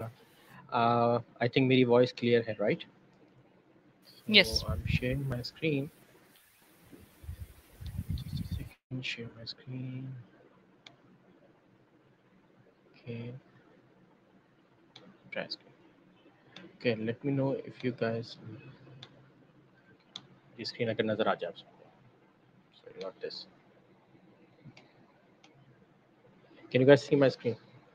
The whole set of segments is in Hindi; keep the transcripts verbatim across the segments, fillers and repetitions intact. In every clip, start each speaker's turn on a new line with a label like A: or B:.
A: Uh, I think मेरी voice clear है, right?
B: Yes.
A: So I'm sharing my screen. Just a second, share my screen. Okay, try screen. Okay, let me know if you guys ये screen अगर नजर आ जाए आप सबको. Sorry, not this. Can you guys see my screen?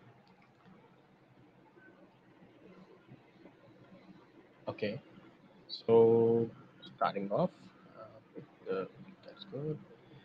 A: Okay, so starting off uh, with the, that's good.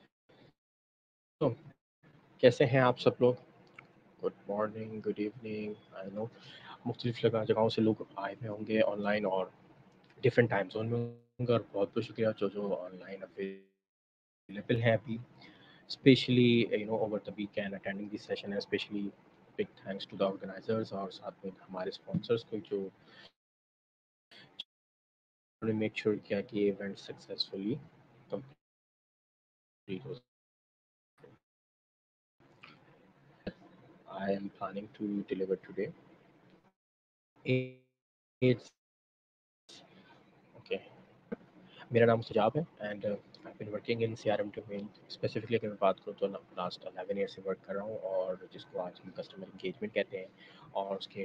A: So कैसे हैं आप सब लोग? Good morning, good evening. I know मुख्तलिफ जगह जगहों से लोग आए हुए होंगे ऑनलाइन और डिफरेंट टाइम जोन में होंगे, और बहुत बहुत शुक्रिया जो जो ऑनलाइन अवेलेबल हैं अभी, specially you know over the weekend attending this session है. Specially big thanks to the organisers और साथ में हमारे स्पॉन्सर्स को जो उन्होंने मेक श्योर किया कि ये इवेंट सक्सेसफुली कंप्लीट हो. I am planning to deliver today. It's okay. मेरा नाम सुजाब है and I been working in CRM domain. Specifically अगर मैं बात करूँ तो लास्ट इलेवन ईयर से वर्क कर रहा हूँ, और जिसको आज हम कस्टमर इंगेजमेंट कहते हैं, और उसके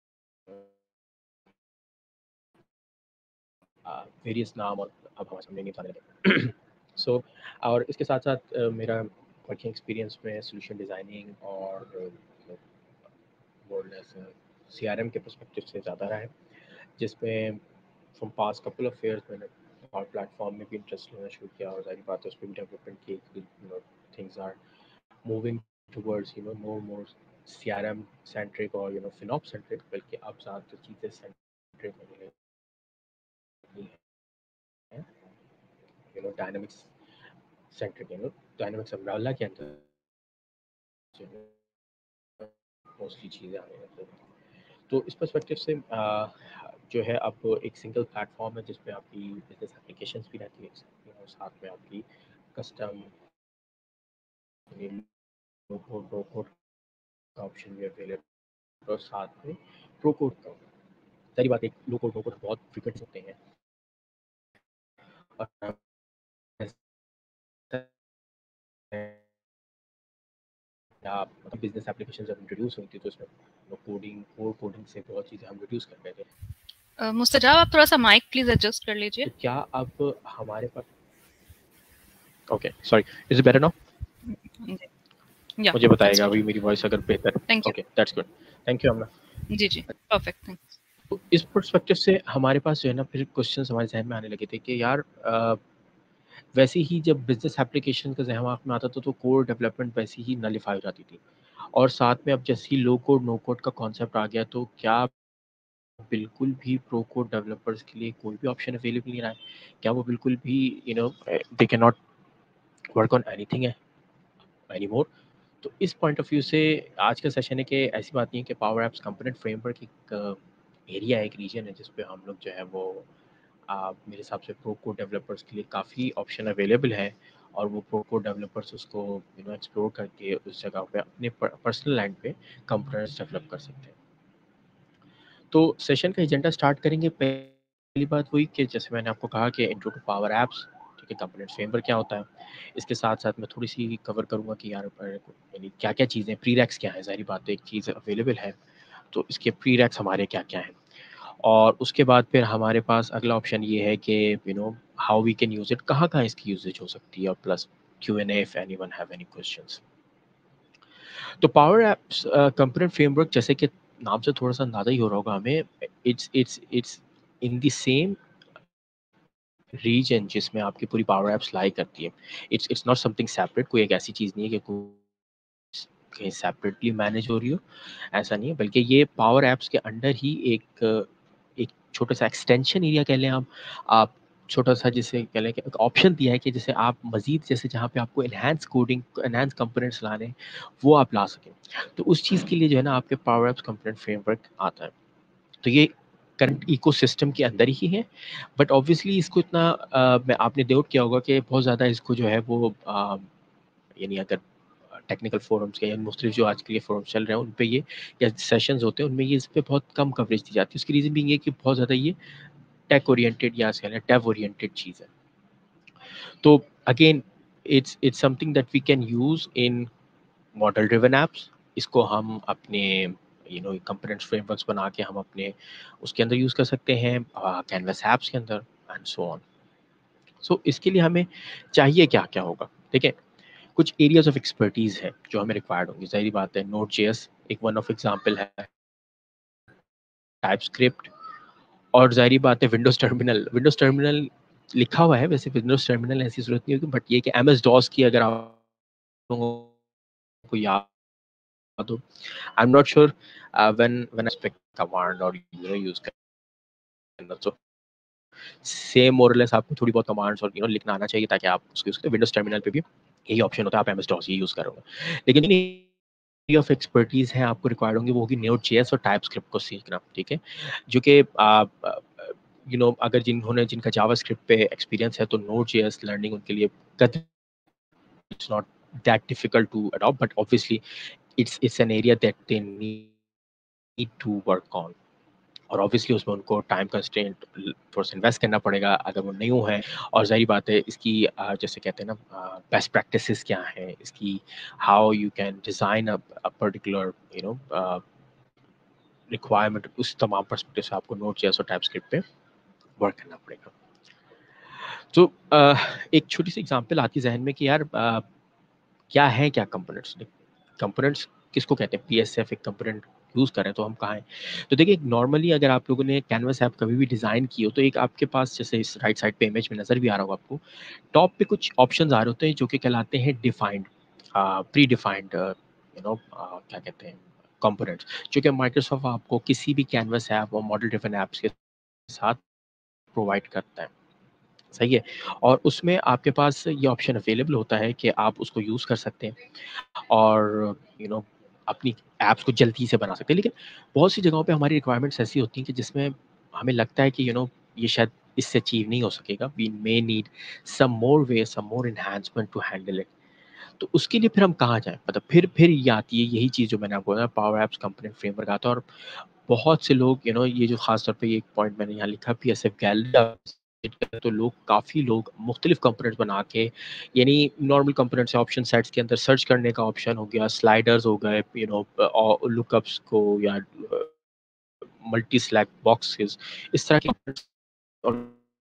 A: वेरियस नाम और अब हमारे सामने नहीं आने लगे. सो और इसके साथ साथ uh, मेरा वर्किंग एक्सपीरियंस में सोल्यूशन डिज़ाइनिंग और मोरलेस सीआरएम के पर्सपेक्टिव से ज़्यादा रहा है, जिसमें from past couple of years मैंने और प्लेटफॉर्म में भी इंटरेस्ट लेना शुरू किया, और सारी बात है उस पर भी डेवलपमेंट की. You know things are moving towards you know no more CRM centric और यू नो फिनॉप सेंट्रिक, बल्कि अब ज़्यादा चीज़ें सेंट्रिक होने लगी हैं. You know dynamics centric, you know dynamics umbrella के अंदर जो है मोस्टली चीज़ें आने लगी हैं. तो इस पर्सपेक्टिव से आ, जो है अब एक सिंगल प्लेटफॉर्म है जिसपे आपकी बिजनेस एप्लीकेशंस भी रहती है, you know, साथ में आपकी custom low code no code का ऑप्शन भी अवेलेबल, और साथ में प्रो कोड का. सारी बात एक लो कोड नो कोड बहुत फ्रिक्वेंट होते हैं, और आप बिजनेस एप्लीकेशन जब इंट्रोड्यूस हुई थी तो इसमें कोडिंग कोर कोडिंग से बहुत चीज़ें हम रिड्यूस कर रहे थे.
B: uh, मुस्तजाब आप थोड़ा सा माइक प्लीज एडजस्ट कर लीजिए.
A: तो क्या अब हमारे पास okay sorry is it better now?
B: या
A: मुझे बताएगा अभी मेरी वॉइस अगर बेहतर.
B: Thank you.
A: Okay that's good, thank you Amna.
B: जी जी परफेक्ट. थैंक्स.
A: तो इस पर्सपेक्टिव से हमारे पास जो है ना फिर क्वेश्चंस हमारे जहन में आने लगे थे कि यार अ, वैसे ही जब बिजनेस एप्लीकेशन का दिमाग में आता था तो कोर डेवलपमेंट वैसे ही नलिफाई हो जाती थी, और साथ में अब जैसे ही लो कोड नो कोड का कॉन्सेप्ट आ गया तो क्या बिल्कुल भी प्रो कोड डेवलपर्स के लिए कोई भी ऑप्शन अवेलेबल नहीं रहा है? क्या वो बिल्कुल भी you know they can not work on anything है एनीमोर? तो इस पॉइंट ऑफ व्यू से आज का सेशन है कि ऐसी बात नहीं है कि पावर एप्स कंपोनेंट फ्रेमवर्क एक एरिया है, एक रीजन है जिस पे हम लोग जो है वो आ, मेरे हिसाब से प्रो कोड डेवलपर्स के लिए काफ़ी ऑप्शन अवेलेबल है, और वो प्रो कोड डेवलपर्स उसको यू नो एक्सप्लोर करके उस जगह पे अपने पर्सनल लैंड पे कंपोनेंट्स डेवलप कर सकते हैं. तो सेशन का एजेंडा स्टार्ट करेंगे. पहली बात हुई कि जैसे मैंने आपको कहा कि इंट्रो टू पावर एप्स, ठीक है, कंपोनेंट फ्रेमवर्क क्या होता है. इसके साथ साथ मैं थोड़ी सी कवर करूँगा कि यार पर यानी क्या क्या चीज़ें प्री रैक्स क्या है. ज़ाहिर बात है एक चीज़ अवेलेबल है तो इसके प्री रैक्स हमारे क्या क्या हैं, और उसके बाद फिर हमारे पास अगला ऑप्शन ये है कि you know how we can use it, कहाँ कहाँ इसकी यूजेज हो सकती है, और plus Q N A if anyone have any questions. तो पावर एप्स कंपोनेंट फ्रेमवर्क जैसे कि नाम से थोड़ा सा अंदाजा ही हो रहा होगा हमें, it's it's it's in the same region जिसमें आपकी पूरी पावर एप्स लाई करती है. It's it's not something separate. कोई एक ऐसी चीज़ नहीं है कि कोई कहीं सेपरेटली मैनेज हो रही हो, ऐसा नहीं है, बल्कि ये पावर एप्स के अंडर ही एक एक छोटा सा एक्सटेंशन एरिया कह लें आप आप छोटा सा जिसे कह लें कि एक ऑप्शन दिया है कि जैसे आप मज़ीद जैसे जहाँ पे आपको एनहांस कोडिंग एनहांस कंपोनेंट्स लाने हैं वो आप ला सकें. तो उस चीज़ के लिए जो है ना आपके पावर एप्स कंपोनेंट फ्रेमवर्क आता है. तो ये करंट इकोसिस्टम के अंदर ही है, बट ऑब्वियसली इसको इतना अ, मैं आपने नोट किया होगा कि बहुत ज़्यादा इसको जो है वो अ, यानी अगर टेक्निकल फोरम्स के या मुख्तलिफ जो आज के लिए फोरम्स चल रहे हैं उन पे ये या सेशंस होते हैं उनमें ये इस पे बहुत कम कवरेज दी जाती है। उसकी रीज़न भी ये कि बहुत ज़्यादा ये टेक ओरिएंटेड या डेव ओरिएंटेड चीज़ है। तो again it's it's something that we can use in model driven apps. इसको हम अपने यू नो कंपोनेंट्स फ्रेमवर्क्स बना के हम अपने उसके अंदर यूज़ कर सकते हैं, कैनवस ऐप्स के अंदर एंड सो ऑन। सो इसके लिए हमें चाहिए क्या क्या होगा, ठीक है? कुछ एरियाज ऑफ एक्सपर्टीज है जो हमें रिक्वायर्ड होंगी। जाहिर बात है नोड जेएस एक वन ऑफ एग्जांपल है, टाइपस्क्रिप्ट, और जाहिर बात है विंडोज टर्मिनल। विंडोज टर्मिनल लिखा हुआ है वैसे विंडोज टर्मिनल ऐसी जरूरत नहीं होगी, बट ये कि एम एस डॉस की अगर आप लोगों को याद हो, I am not sure when when I spec command और यू नो यूज करना, तो सेम मोर लेस आपको थोड़ी बहुत कमांड्स और यू नो लिखना आना चाहिए ताकि आप उसको यूज करें। विंडोज टर्मिनल पे भी यही ऑप्शन होता है, आप एम एस डॉस ही यूज करोगे। लेकिन एरिया ऑफ एक्सपर्टीज है आपको रिक्वायर्ड होंगे वो होगी नोड जेएस और टाइपस्क्रिप्ट को सीखना, ठीक है? जो कि आप यू नो अगर जिन्होंने जिनका जावास्क्रिप्ट पे एक्सपीरियंस है तो नोड जेएस लर्निंग उनके लिए it's not that difficult to adopt, but obviously it's it's an area that they need to work on. और ऑब्वियसली उसमें उनको टाइम कंस्ट्रेंट थोड़ा सा इन्वेस्ट करना पड़ेगा अगर वो न्यू है। और जाहिर बात है इसकी uh, जैसे कहते हैं ना बेस्ट प्रैक्टिसेस क्या हैं, इसकी how you can design a particular you know requirement, उस तमाम पर्सपेक्टिव से आपको नोड जेएस और टाइपस्क्रिप्ट पे वर्क करना पड़ेगा। तो uh, एक छोटी सी एग्जांपल आती है जहन में कि यार uh, क्या है क्या कंपोनेंट्स। कंपोनेंट्स किसको कहते हैं? पीएसएफ एक कंपोनेंट यूज करें तो हम कहाँ हैं? तो देखिए नॉर्मली अगर आप लोगों ने कैनवस ऐप कभी भी डिजाइन की हो तो एक आपके पास जैसे इस राइट साइड पे इमेज में नजर भी आ रहा होगा आपको, टॉप पे कुछ ऑप्शंस आ रहे होते हैं जो कि कहलाते हैं defined, predefined you know क्या कहते हैं कंपोनेंट्स, जो कि माइक्रोसॉफ्ट आपको किसी भी कैनवस ऐप और मॉडल ड्रिवन ऐप्स के साथ प्रोवाइड करता है, सही है? और उसमें आपके पास ये ऑप्शन अवेलेबल होता है कि आप उसको यूज़ कर सकते हैं और यू नो अपनी ऐप्स को जल्दी से बना सकते हैं। लेकिन बहुत सी जगहों पे हमारी रिक्वायरमेंट्स ऐसी होती हैं कि जिसमें हमें लगता है कि यू नो ये शायद इससे अचीव नहीं हो सकेगा, we may need some more way, some more enhancement to handle it. तो उसके लिए फिर हम कहाँ जाएँ? मतलब फिर फिर ये आती है यही चीज़ जो मैंने आपको बताया, पावर ऐप्स कंपोनेंट फ्रेमवर्क आता है। और बहुत से लोग यू नो ये जो खास तौर पे ये एक पॉइंट मैंने यहाँ लिखा पीएसएफ गैलरी, तो लोग काफ़ी लोग मुख्तलिफ कंपोनेंट्स बना के, यानी नॉर्मल कंपोनेंट्स ऑप्शन सेट्स के अंदर सर्च करने का ऑप्शन हो गया, स्लाइडर्स हो गए, यू नो लुकअप्स को या मल्टी स्लैग बॉक्सेस, इस तरह के और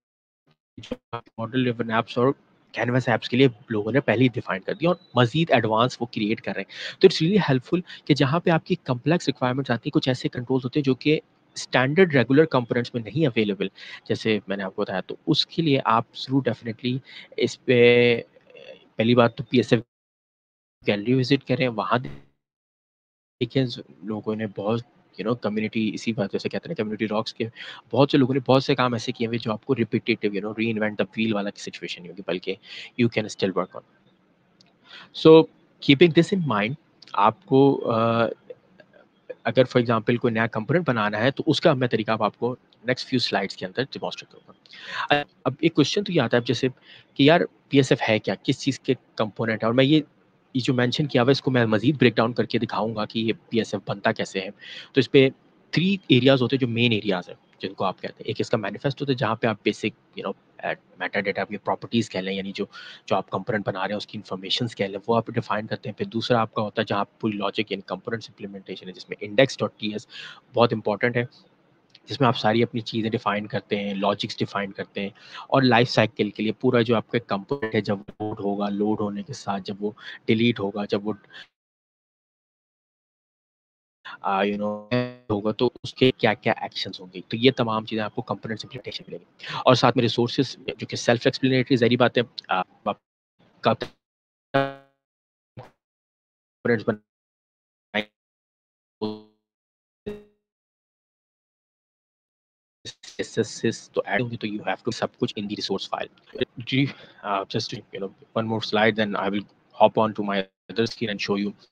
A: मॉडल ड्रिवन ऐप्स और कैनवस ऐप्स के लिए लोगों ने पहले ही डिफाइन कर दिया और मजीद एडवांस वो क्रिएट कर रहे हैं। तो इट्स रियली हेल्पफुल कि जहाँ पे आपकी कम्प्लेक्स रिक्वायरमेंट्स आती है, कुछ ऐसे कंट्रोल्स होते हैं जो कि स्टैंडर्ड रेगुलर कंपोनेंट्स में नहीं अवेलेबल, जैसे मैंने आपको बताया। तो उसके लिए आप जरूर डेफिनेटली इस पे पहली बात तो पीएसएफ गैलरी विजिट करें, वहाँ देखिए लोगों ने बहुत यू नो कम्युनिटी, इसी बात जैसे कहते हैं कम्युनिटी रॉक्स के बहुत से लोगों ने बहुत से काम ऐसे किए हुए जो आपको repetitive you know reinvent the wheel वाला सिचुएशन नहीं होगी, बल्कि you can still work on. So keeping this in mind, आपको uh, अगर फॉर एग्जांपल कोई नया कंपोनेंट बनाना है तो उसका मैं तरीका अब आपको नेक्स्ट फ्यू स्लाइड्स के अंदर डेमोंस्ट्रेट करूँगा। अब एक क्वेश्चन तो ये आता है जैसे कि यार पीएसएफ है क्या, किस चीज़ के कंपोनेंट है, और मैं ये ये जो मेंशन किया हुआ है इसको मैं मजीद ब्रेक डाउन करके दिखाऊंगा कि ये पीएसएफ बनता कैसे है। तो इस पे थ्री एरियाज होते हैं जो मेन एरियाज हैं जिनको आप कहते हैं। एक इसका मैनिफेस्ट होता है जहाँ पे आप basic you know metadata की प्रॉपर्टीज कह लें, यानी जो जो आप कंपोनेंट बना रहे हैं उसकी इन्फॉर्मेशन कह लें, वो आप डिफाइन करते हैं। फिर दूसरा आपका होता है जहाँ पूरी लॉजिक यानी कंपोनेंट्स इंप्लीमेंटेशन है, जिसमें इंडेक्स डॉट टी एस बहुत इंपॉर्टेंट है, जिसमें आप सारी अपनी चीज़ें डिफाइन करते हैं, लॉजिक्स डिफाइन करते हैं। और लाइफ साइकिल के लिए पूरा जो आपका कंपोनेंट है, जब लोड होगा, लोड होने के साथ जब वो डिलीट होगा, जब वो यू नो होगा तो उसके क्या क्या एक्शंस होंगे, तो ये तमाम चीज़ें आपको कंपोनेंट्स इंप्लीमेंटेशन मिलेगी। और साथ में रिसोर्सेज जो कि सेल्फ एक्सप्लेनेटरी ज़ाहिर बात है, आप आपका कंपोनेंट्स बनाएंगे एसएसएस तो ऐड होंगे, तो यू हैव टू सब कुछ इन द रिसोर्स फाइल। जी just you know one more slide then I will hop on to my other screen and show you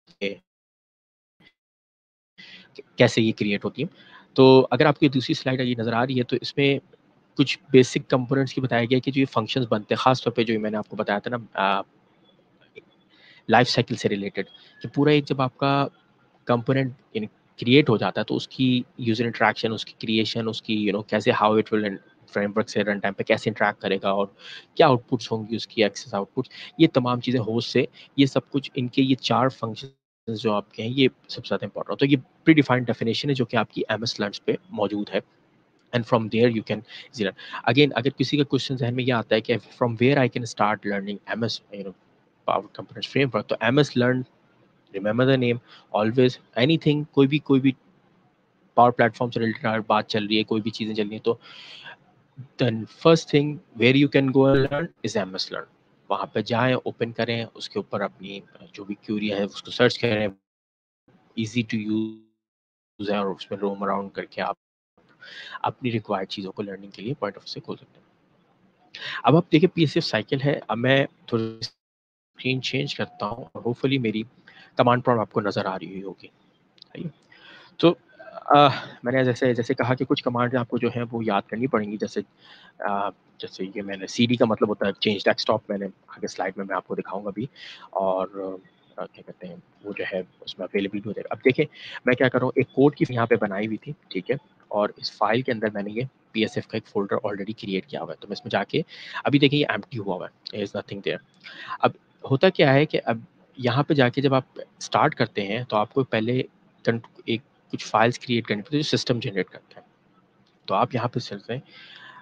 A: कैसे ये क्रिएट होती है। तो अगर आपको दूसरी स्लाइड ये नज़र आ रही है तो इसमें कुछ बेसिक कंपोनेंट्स की बताया गया कि जो ये फंक्शंस बनते हैं, खास तौर पे जो मैंने आपको बताया था ना लाइफ साइकिल से रिलेटेड, कि पूरा एक जब आपका कंपोनेंट यानी क्रिएट हो जाता है तो उसकी यूज़र इंटरैक्शन, उसकी क्रिएशन, उसकी यू you नो know, कैसे हाउ इट विल फ्रेमवर्क से रन टाइम पे कैसे इंटरैक्ट करेगा और क्या आउटपुट्स होंगी उसकी, एक्सेस आउटपुट्स, ये तमाम चीज़ें होस्ट से, ये सब कुछ इनके ये चार फंक्शन जो आपके हैं ये सबसे ज़्यादा इंपॉर्टेंट होता है। ये प्री डिफाइंड डेफिनेशन है जो कि आपकी एम एस लर्न्स पे मौजूद है, and from there you can learn. Again अगर किसी का क्वेश्चन जहन में ये आता है कि from where I can start learning M S you know power components framework, तो M S learn, remember the name, always anything, कोई भी कोई भी पावर प्लेटफॉर्म से रिलेटेड बात चल रही है, कोई भी चीज़ें चल रही हैं, तो then first thing where you can go and learn is M S learn. वहाँ पे जाएँ, ओपन करें, उसके ऊपर अपनी जो भी क्यूरी है उसको सर्च करें, ईज़ी टू यूज़ है और उसमें रोम अराउंड करके आप अपनी रिक्वायर्ड चीज़ों को लर्निंग के लिए पॉइंट ऑफ से खोल सकते हैं। अब आप देखिए पी एस एफ साइकिल है, अब मैं थोड़ी स्क्रीन चेंज करता हूँ और होपफुली मेरी कमांड प्रॉम्प्ट आपको नज़र आ रही होगी। सही है? तो अ, मैंने जैसे जैसे कहा कि कुछ कमांड आपको जो है वो याद करनी पड़ेंगी, जैसे अ, जैसे ये मैंने सीडी का मतलब होता है चेंज डेस्कटॉप, मैंने आगे स्लाइड में मैं आपको दिखाऊंगा भी, और अ, क्या कहते हैं वो जो है उसमें अवेलेबल हो जाएगा। अब देखिए मैं क्या कर रहा हूँ, एक कोड की यहाँ पे बनाई हुई थी, ठीक है, और इस फाइल के अंदर मैंने ये पी एस एफ का एक फोल्डर ऑलरेडी क्रिएट किया हुआ है, तो मैं इसमें जाके अभी देखिए ये एम्प्टी हुआ हुआ है, इज नथिंग देयर। अब होता क्या है कि अब यहाँ पे जाके जब आप स्टार्ट करते हैं तो आपको पहले कन- एक कुछ फाइल्स क्रिएट करनी पड़ती है जो सिस्टम जनरेट करता है। तो आप यहाँ पे चलते हैं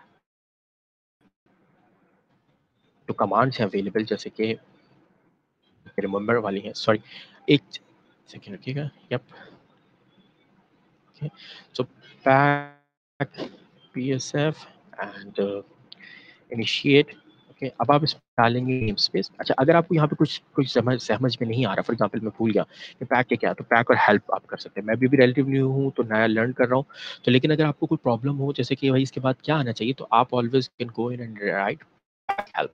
A: तो कमांड्स हैं अवेलेबल, जैसे कि रिमेंबर वाली है, सॉरी एक सेकंड रखिएगा, yup, okay, so pac PSF and initiate, okay. अब आप इसमें डालेंगे नेम स्पेस। अच्छा, अगर आपको यहाँ पे कुछ कुछ समझ समझ में नहीं आ रहा, फॉर एग्जांपल मैं भूल गया कि पैक के क्या है, तो पैक और हेल्प आप कर सकते हैं। मैं भी अभी रिलेटिव न्यू हूँ तो नया लर्न कर रहा हूँ, तो लेकिन अगर आपको कोई प्रॉब्लम हो जैसे कि भाई इसके बाद क्या आना चाहिए, तो आप always can go in and write help,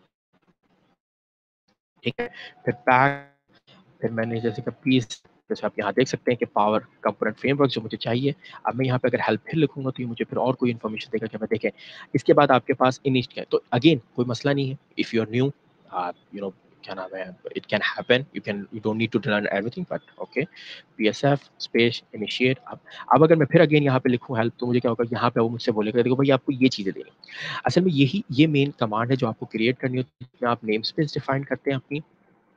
A: ठीक है। फिर पैक, फिर मैंने जैसे कि पीस, जैसे आप यहाँ देख सकते हैं कि पावर कंपोनेंट फ्रेमवर्क जो मुझे चाहिए, अब मैं यहाँ पे अगर हेल्प फिर लिखूंगा तो ये मुझे फिर और कोई इन्फॉर्मेशन देगा कि मैं देखें इसके बाद आपके पास इनिट क्या है। तो अगेन कोई मसला नहीं है, if you are new, you know क्या नाम है, it can happen, you can you don't need to learn everything, but okay, PSF space initiate. अब अब अगर मैं फिर अगेन यहाँ पे लिखूँ हेल्प, तो मुझे क्या होगा, यहाँ पे वो मुझसे बोलेगा देखो भाई आपको ये चीज़ें देनी। असल में यही ये मेन कमांड है जो आपको क्रिएट करनी होती है, जिसमें आप नेम स्पेस डिफाइन करते हैं अपनी,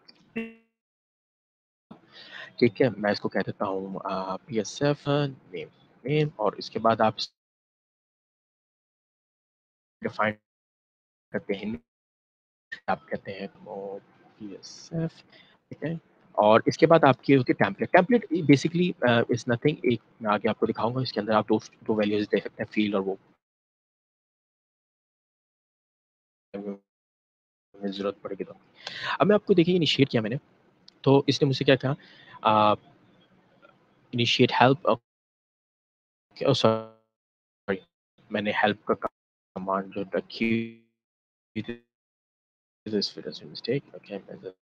A: ठीक है। मैं इसको कह देता हूँ पीएसएफ नेम नेम, और इसके बाद आप डिफाइन करते हैं, आप कहते हैं पीएसएफ, ठीक है। और इसके बाद आपके उसके template template basically is nothing, एक मैं आगे आपको दिखाऊंगा, इसके अंदर आप दो दो वैल्यूज दे सकते हैं, फील्ड और वो जरूरत पड़ेगी तो। अब मैं आपको देखिए इनिशिएट किया मैंने, तो इसने मुझसे क्या कहा, इनिशिएट हेल्प, सॉरी मैंने हेल्प का कमांड जो रखी this was a mistake, okay,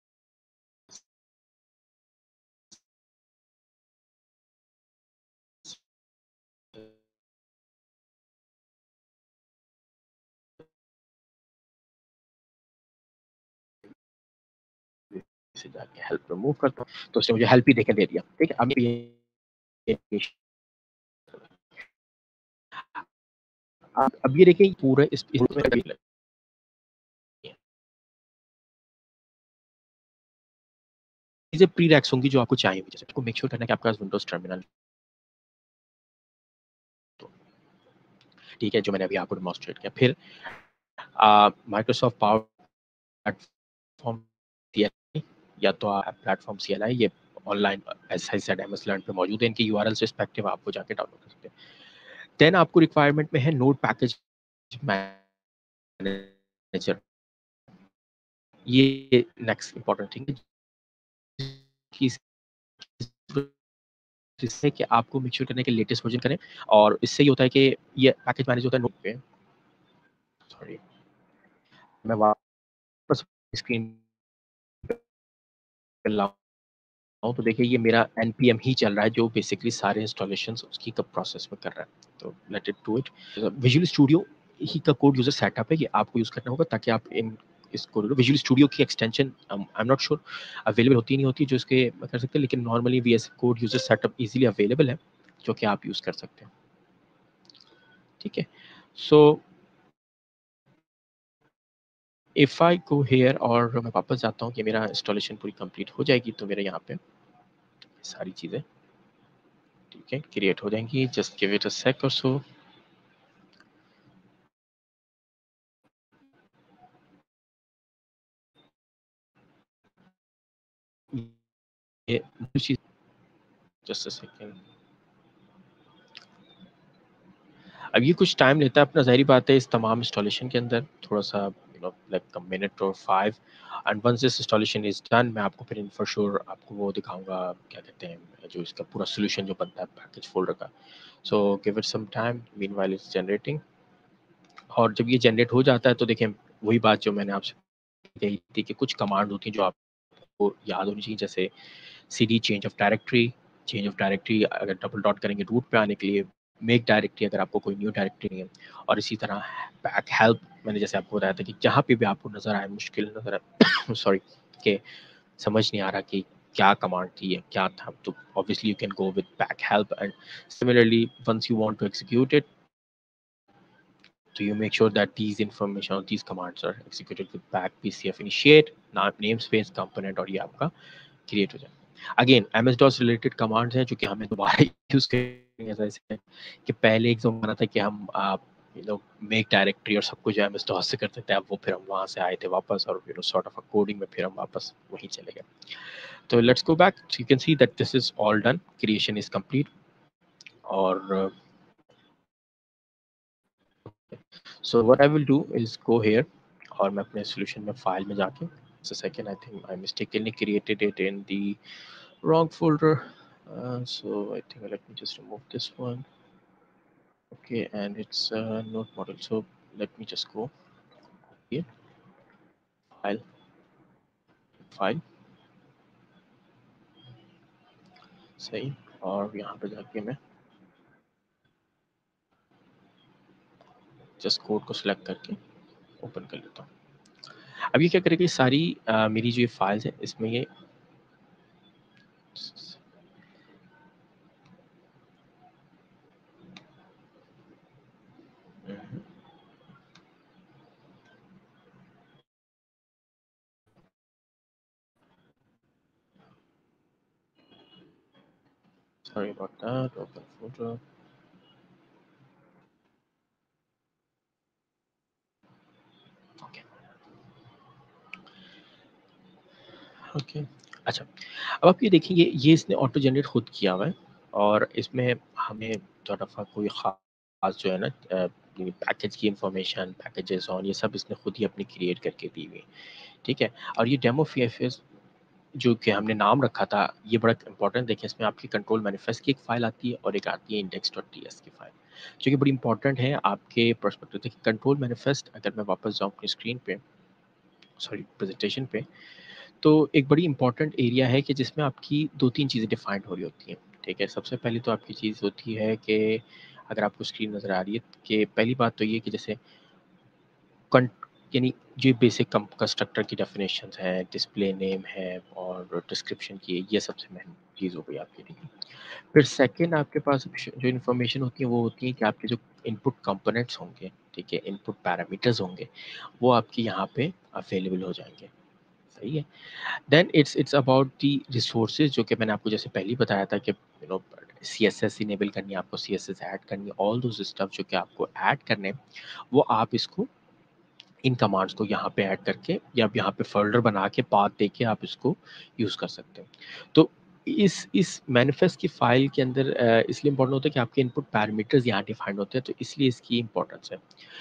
A: से जाके हेल्प रिमूव करता हूँ, तो उसने मुझे हेल्प ही देके दे दिया, ठीक है। अब ये अब अब ये देखिए पूरा इस इसमें लगी है। चीज़ें प्री-रैक्स होंगी जो आपको चाहिए, जैसे आपको मेक श्योर करना है कि आपका विंडोज़ टर्मिनल, तो ठीक है, जो मैंने अभी आपको डेमोंस्ट्रेट किया। फिर अ, माइक्रोसॉफ्ट पावर प्लेटफ़ॉर्म सीएलआई, या तो आप प्लेटफ़ॉर्म सीएलआई, ये online as I said MS learn पे मौजूद है, इनके यूआरएल्स रिस्पेक्टिव आपको जाके डाउनलोड कर सकते हैं। देन आपको रिक्वायरमेंट में है नोड पैकेज मैनेजर, ये नेक्स्ट इम्पोर्टेंट थिंग है कि जिससे कि आपको मेक श्योर करना है कि लेटेस्ट वर्जन करें, और इससे ये होता है कि ये पैकेज मैनेज होता है नोट पे, सॉरी मैं वापस स्क्रीन पे लाऊँ, तो देखिए ये मेरा एनपीएम ही चल रहा है जो बेसिकली सारे इंस्टॉलेशंस उसकी का प्रोसेस में कर रहा है। तो let it do it. Visual studio ही का कोड यूज़र सेटअप है, ये आपको यूज़ करना होगा ताकि आप इन इसको विजुअल स्टूडियो की extension I am not sure available होती नहीं होती जो इसके कर सकते हैं, लेकिन normally V S code user setup easily available है जो कि आप यूज़ कर सकते हैं। ठीक है, so if I go here और मैं वापस जाता हूँ कि मेरा इंस्टॉलेशन पूरी कंप्लीट हो जाएगी, तो मेरे यहाँ पे सारी चीज़ें ठीक है क्रिएट हो जाएंगी। Just give it a sec और सो। ये जस्ट अ सेकंड। अब ये कुछ टाइम लेता है अपना, ज़ाहिर बात है इस तमाम इंस्टॉलेशन के अंदर थोड़ा सा you know like a minute और five, and once this installation is done मैं आपको फिर फॉर श्योर आपको वो दिखाऊंगा क्या कहते हैं जो इसका पूरा सोल्यूशन जो बनता है पैकेज फोल्डर का। So give it some time, meanwhile it's generating. और जब ये जनरेट हो जाता है तो देखें वही बात जो मैंने आपसे कही थी कि कुछ कमांड होती हैं जो आपको याद होनी चाहिए, जैसे C D change of directory, change of directory अगर डबल डॉट करेंगे रूट पे आने के लिए, मेक डायरेक्टरी अगर आपको कोई न्यू डायरेक्टरी नहीं है, और इसी तरह बैक हेल्प मैंने जैसे आपको बताया था कि जहाँ पे भी आपको नज़र आए मुश्किल नज़र आए सॉरी कि समझ नहीं आ रहा कि क्या कमांड थी या क्या था, तो obviously you can go with back help. And similarly once you want to execute it, so you make sure that these information or these commands are executed with back pcf initiate namespace component और ये आपका क्रिएट हो जाए। Again M S DOS related commands हैं जो कि हमें दोबारा यूज करेंगे, जैसे कि पहले एक जमाना था कि हम यू नो मेक डायरेक्टरी और सब कुछ एम एस डॉस से करते थे, अब वो फिर हम वहाँ से आए थे वापस और you know sort of coding में फिर हम वापस वहीं चले गए। तो let's go back, you can see that this is all done, creation is complete. और so what I will do is go here और मैं अपने सॉल्यूशन में फाइल में जाके so second I think I mistakenly created it in the wrong folder, uh, so I think let me just remove this one. Okay, and it's a node model, so let me just go here, file, file सही, और यहाँ पे जाके मैं जस्ट कोड को सिलेक्ट करके ओपन कर लेता हूँ। अब ये क्या करेगी, सारी uh, मेरी जो ये फाइल्स है इसमें ये sorry about that, open folder, okay okay अच्छा, अब आप ये देखेंगे ये इसने ऑटो जनरेट खुद किया हुआ है और इसमें हमें थोड़ा सा कोई खास जो है ना पैकेज की इंफॉर्मेशन, पैकेजेस ऑन, ये सब इसने खुद ही अपनी क्रिएट करके दी हुई, ठीक है। और ये डेमो फीएफएस जो कि हमने नाम रखा था, ये बड़ा इंपॉर्टेंट देखिए, इसमें आपकी कंट्रोल मैनिफेस्ट की एक फाइल आती है और एक आती है इंडेक्स डॉट टी एस की फाइल, जो कि बड़ी इंपॉर्टेंट है आपके पर्सपेक्टिव। देखिए कंट्रोल मैनिफेस्ट अगर मैं वापस जाऊँ अपनी स्क्रीन पे, सॉरी प्रेजेंटेशन पे, तो एक बड़ी इंपॉर्टेंट एरिया है कि जिसमें आपकी दो तीन चीज़ें डिफाइंड हो रही होती हैं, ठीक है। सबसे पहले तो आपकी चीज़ होती है कि अगर आपको स्क्रीन नज़र आ रही है कि पहली बात तो ये कि जैसे कं यानी जो बेसिक कम कंस्ट्रक्टर की डेफिनेशंस हैं, डिस्प्ले नेम है और डिस्क्रिप्शन की है, ये सबसे मेन चीज़ हो गई आपकी, ठीक है। फिर सेकंड आपके पास जो इन्फॉर्मेशन होती है वो होती है कि आपके जो इनपुट कंपोनेंट्स होंगे, ठीक है, इनपुट पैरामीटर्स होंगे, वो आपके यहाँ पे अवेलेबल हो जाएँगे, सही है। Then it's it's about the resources, जो कि मैंने आपको जैसे पहले ही बताया था कि यू नो सीएसएस इनेबल करनी है, आपको सीएसएस ऐड करनी है, ऑल दोज स्टफ जो कि आपको ऐड करने हैं, वो आप इसको इन कमांड्स को यहाँ पे ऐड करके या आप यहाँ पे फ़ोल्डर बना के पाथ देके आप इसको यूज़ कर सकते हैं। तो इस इस मैनिफेस्ट की फ़ाइल के अंदर अ, इसलिए इम्पोर्टेंट होता है कि आपके इनपुट पैरामीटर्स यहाँ डिफाइंड होते हैं, तो इसलिए इसकी इम्पोर्टेंस है।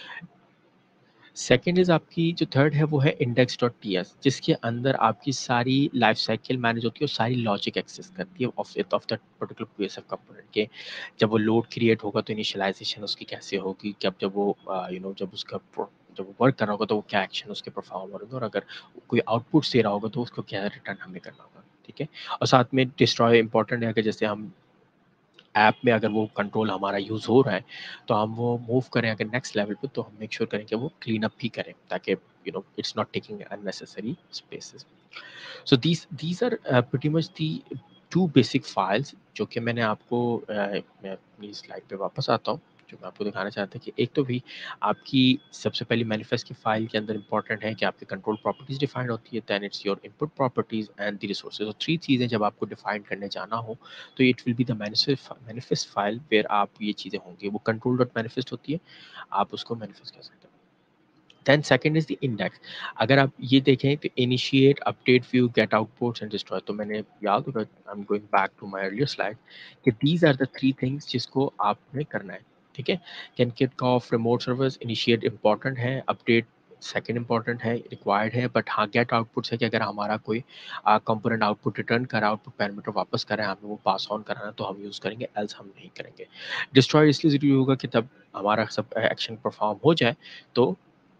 A: सेकंड इज़ आपकी जो थर्ड है वो है इंडेक्स डॉट टीएस, जिसके अंदर आपकी सारी लाइफ साइकिल मैनेज होती है और सारी लॉजिक एक्सेस करती है of of that particular PSF component के। जब वो लोड क्रिएट होगा तो इनिशियलाइजेशन उसकी कैसे होगी, कब जब वो यू नो जब उसका प्रो- जब वो वर्क कर रहा होगा तो वो क्या एक्शन उसके परफॉर्म होंगे, और अगर कोई आउटपुट दे रहा होगा तो उसको क्या रिटर्न हमें करना होगा, ठीक है। और साथ में डिस्ट्रॉय इंपॉर्टेंट है कि जैसे हम ऐप में अगर वो कंट्रोल हमारा यूज़ हो रहा है तो हम वो मूव करें अगर नेक्स्ट लेवल पे, तो हम मेक श्योर करें कि वो क्लीन अप भी करें, ताकि you know it's not taking unnecessary spaces. So these these are pretty much the two basic files जो कि मैंने आपको uh, मैं अपनी स्लाइड पे वापस आता हूँ, जो मैं आपको दिखाना चाहता था कि एक तो भी आपकी सबसे पहली मैनिफेस्ट की फाइल के अंदर इंपॉर्टेंट है कि आपकी कंट्रोल प्रॉपर्टीज डिफाइंड होती है, then it's your input properties and the resources. तो थ्री चीज़ें जब आपको डिफाइन करने जाना हो तो it will be the manifest file where आप ये चीज़ें होंगी, वो कंट्रोल डॉट मैनिफेस्ट होती है, आप उसको मैनिफेस्ट कर सकते हैं। Then second is the index. अगर आप ये देखें तो initiate, update, view, get outputs and destroy, तो मैंने याद होगा, I am going back to my earlier slide, कि these are the three things जिसको आपने करना है। ठीक है, can kick off remote servers, initiate important है, अपडेट सेकंड इंपॉर्टेंट है, रिक्वायर्ड है, बट हाँ गेट आउटपुट्स है कि अगर हमारा कोई कंपोनेंट आउटपुट रिटर्न करा, आउटपुट पैरामीटर वापस करें, हमें वो पास ऑन कराना तो हम यूज़ करेंगे, एल्स हम नहीं करेंगे। डिस्ट्रॉय इसलिए ज़रूरी होगा कि तब हमारा सब एक्शन परफॉर्म हो जाए तो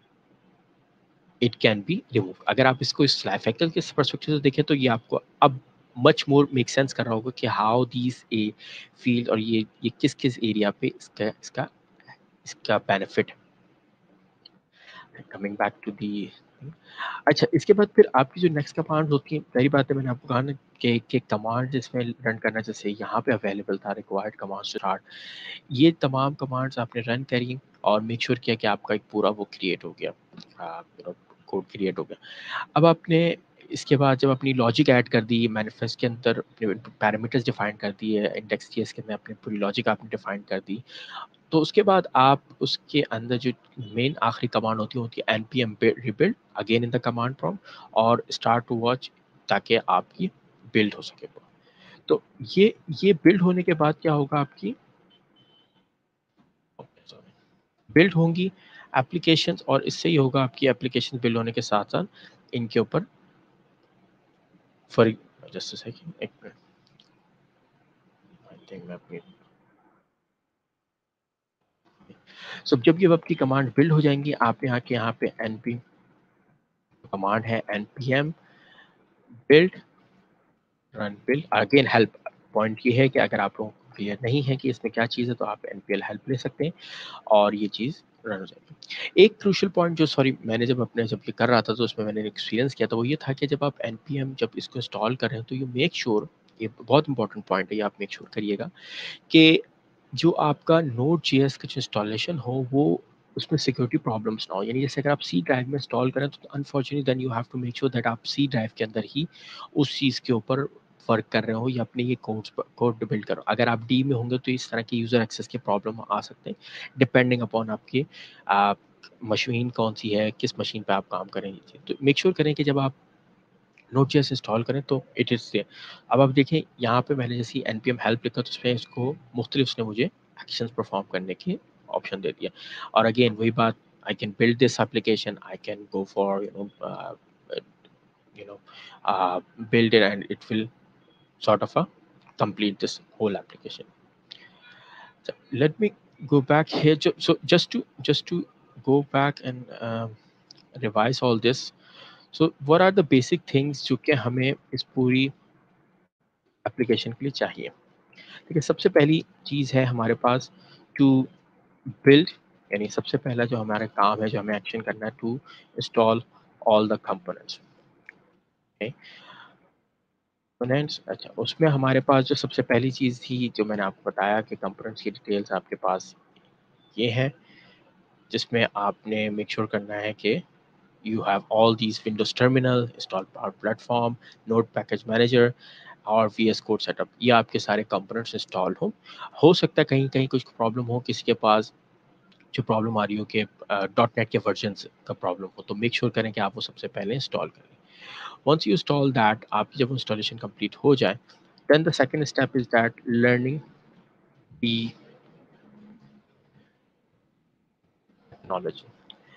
A: इट कैन बी रिमूव। अगर आप इसको इस लाइफ साइकिल के पर्सपेक्टिव से देखें तो ये आपको अब मच मोर मेक सेंस कर रहा होगा कि हाउ दीज ए फील्ड, और ये ये किस किस एरिया पे इसका इसका इसका बेनिफिट है। कमिंग बैक टू दी, अच्छा इसके बाद फिर आपकी जो नेक्स्ट कमांड होती है, पहली बात है मैंने आपको कहा ना कि कि कमांड इसमें रन करना, जैसे यहाँ पे अवेलेबल था रिक्वायर्ड कमांड्स स्टार्ट, ये तमाम कमांड्स आपने रन करी और मेक श्योर किया कि आपका एक पूरा वो क्रिएट हो गया, कोड क्रिएट हो गया। अब आपने इसके बाद जब अपनी लॉजिक ऐड कर दी मैनिफेस्ट के अंदर, अपने पैरामीटर्स डिफाइन कर दिए, इंडेक्स जेएस के अंदर अपनी पूरी लॉजिक आपने डिफाइन कर दी, तो उसके बाद आप उसके अंदर जो मेन आखिरी कमांड होती है होती है npm rebuild again in the command prompt और स्टार्ट टू वॉच, ताकि आपकी बिल्ड हो सके। तो ये ये बिल्ड होने के बाद क्या होगा, आपकी बिल्ड होंगी एप्लीकेशंस, और इससे ही होगा आपकी एप्लीकेशन बिल्ड होने के साथ साथ इनके ऊपर फॉर जस्ट सेकंड, एक मिनट, आई थिंक मैं अपनी सो so, जब ये आपकी कमांड बिल्ड हो जाएंगी, आप यहाँ के यहाँ पे np कमांड है npm build run build again help. Point ये है कि अगर आप लोगों को क्लियर नहीं है कि इसमें क्या चीज़ है तो आप npl हेल्प ले सकते हैं और ये चीज़ रन हो जाएगी। एक क्रूशियल पॉइंट जो सॉरी मैंने जब अपने जब ये कर रहा था तो उसमें मैंने एक्सपीरियंस किया था, वो ये था कि जब आप npm जब इसको इंस्टॉल कर रहे हैं तो यू मेक श्योर, ये बहुत इंपॉर्टेंट पॉइंट है, ये आप मेक श्योर करिएगा कि जो आपका नोड जेएस का जो इंस्टॉलेशन हो वो उसमें सिक्योरिटी प्रॉब्लम्स ना हो। यानी जैसे अगर आप सी ड्राइव में इंस्टॉल करें तो unfortunately then you have to make sure that आप सी ड्राइव के अंदर ही उस चीज़ के ऊपर वर्क कर रहे हो या अपने ये कोड्स कोड बिल्ड करो। अगर आप डी में होंगे तो इस तरह के यूज़र एक्सेस के प्रॉब्लम आ सकते हैं डिपेंडिंग अपॉन आपकी मशीन कौन सी है, किस मशीन पे आप काम करेंगे। तो मेक श्योर करें कि जब आप नोट जेएस इंस्टॉल करें तो इट इज़ देयर। अब आप देखें यहाँ पे मैंने जैसे npm हेल्प लिखा तो उसमें इसको मुख्तलिफ उसने मुझे एक्शंस परफॉर्म करने की ऑप्शन दे दिया। और अगेन वही बात, I can build this application, I can go for you know you know uh, build it and it will sort of uh, complete this whole application. So let me go back here. Ju- so just to just to go back and um, revise all this. So what are the basic things जो कि हमें इस पूरी एप्लीकेशन के लिए चाहिए? ठीक है, सबसे पहली चीज़ है हमारे पास टू बिल्ड, यानी सबसे पहला जो हमारा काम है, जो हमें एक्शन करना है, to install all the components. Okay, components, अच्छा उसमें हमारे पास जो सबसे पहली चीज़ थी जो मैंने आपको बताया कि कंपोनेंट्स की डिटेल्स आपके पास ये है, जिसमें आपने मेक श्योर करना है कि you have all these Windows Terminal, install Power Platform, Node Package Manager और V S Code Setup, ये आपके सारे कंपोनेंट्स इंस्टॉल हो। हो सकता है कहीं कहीं कुछ प्रॉब्लम हो, किसी के पास जो प्रॉब्लम आ रही हो कि डॉट नेट के वर्जन का प्रॉब्लम हो, तो मेक श्योर करें कि आप वो सबसे पहले इंस्टॉल करें। वंस यू इंस्टॉल दैट, आपकी जब इंस्टॉलेशन कंप्लीट हो जाए, then the second step is that learning the technology.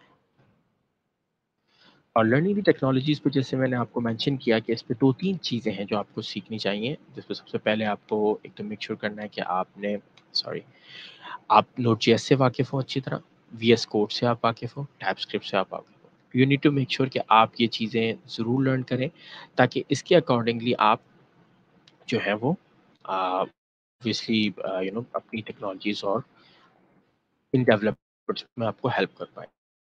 A: और लर्निंग दी टेक्नोलॉजीज़ पे जैसे मैंने आपको मेंशन किया कि इस पे दो तीन चीज़ें हैं जो आपको सीखनी चाहिए, जिसमें सबसे पहले आपको एक तो मेक श्योर करना है कि आपने सॉरी आप नोड.जेएस से वाकिफ़ हो अच्छी तरह, वीएस कोड से आप वाकिफ़ हो, टाइपस्क्रिप्ट से आप वाकिफ़ हो। You need to make sure कि आप ये चीज़ें ज़रूर लर्न करें ताकि इसके अकॉर्डिंगली आप जो है वो अ, obviously uh, you know अपनी टेक्नोलॉजीज और इन डेवलपमेंट्स में आपको हेल्प कर पाए।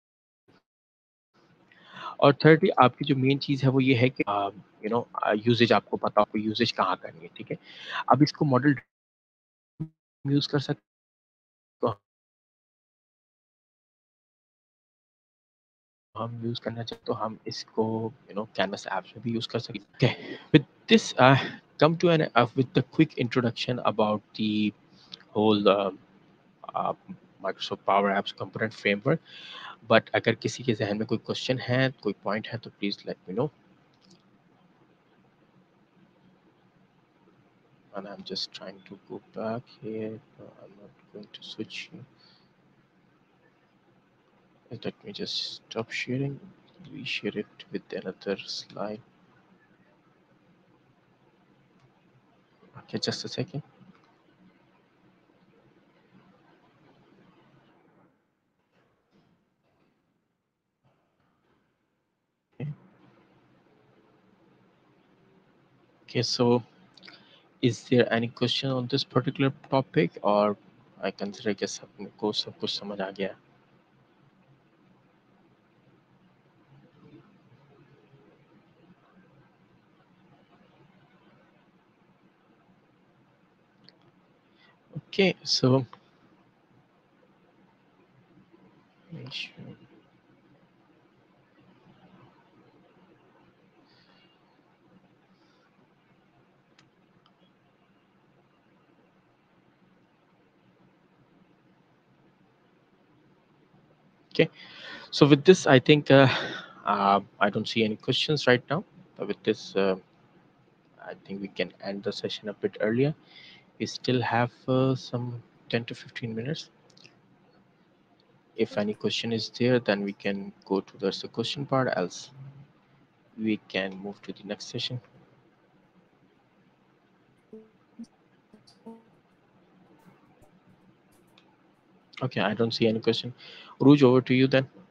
A: और थिर्डली आपकी जो मेन चीज़ है वो ये है कि यू नो यूजेज आपको पता, आपको यूजेज कहाँ करनी है, ठीक है। अब इसको मॉडल यूज कर सकते हो, हम यूज करना चाहें तो हम इसको यू नो कैनवस ऐप्स में भी यूज कर सकते हैं। Okay, with this come to an uh, with the quick introduction about the whole uh, uh, Microsoft Power Apps component framework. But अगर किसी के जहन में कोई क्वेश्चन है, कोई पॉइंट है तो please let me know. And I'm just trying to go back here. No, I'm not going to switch here. Let me just stop sharing, reshare it with another slide. Okay, just a second. Okay, okay, so is there any question on this particular topic, or I consider कि सबको सब कुछ समझ आ गया? Okay, so make sure. Okay, so with this, I think uh, uh, I don't see any questions right now. But with this, uh, I think we can end the session a bit earlier. We still have uh, some ten to fifteen minutes. If any question is there, then we can go to the the question part, else we can move to the next session. Okay, I don't see any question. Ruj, over to you then.